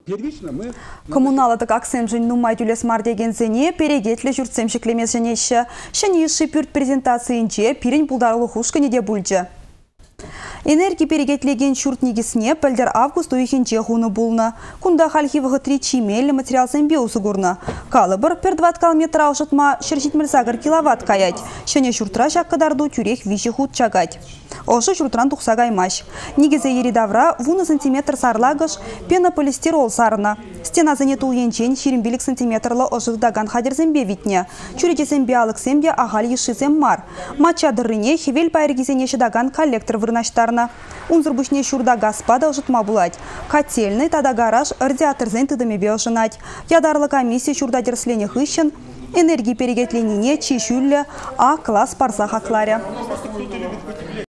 Первично мы... Коммуналаты как сэмжин нумай тюлес мардегензене перегетлі жүртсем шеклемес женеші. Шыны шипюрт презентацийінче пирен пулдарлы хушканы де бульджы. Энергия перегетлеген шурт негесіне пәлдер август уйхенче хуны булны. Кунда халхивығы 3 чимелі материал сэмбе усугурны. Калыбыр пер 20 километра аушытма шыршитмір загыр киловатт каять. Шыны шуртра шаққадарду тюрех виші худ чагать. Ошы шуртран тухсагаймаш. Негезе еридавра вуны сантиметр сарлагыш пенополистирол сарына. Стена занетул енчен ширинбелік сантиметрлы ожығдаган хадер сэмбе витне. Чурете сэмбе алық сэмбе ағал еші сэммар. Мачадырыне хевел пайргезене шыдаган коллектор вырнаштарына. Унзыр бушне шурда гаспада ожытма булать. Котельный тада гараж радиатор зен тыдымебе ожынать. Ядарлы комиссия шурда дерслене хыщен. Энергии перегетленіне чешюлле А класс парса хакларя.